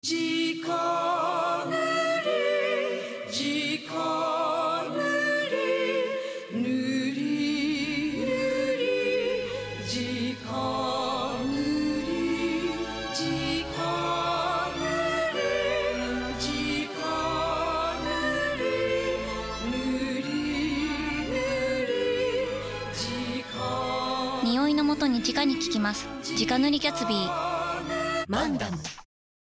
じか塗りじか塗り塗り塗りじか塗りじか塗りじか塗り塗り塗りじか。 匂いのもとに直に効きます。直塗りギャツビー。 マンダム。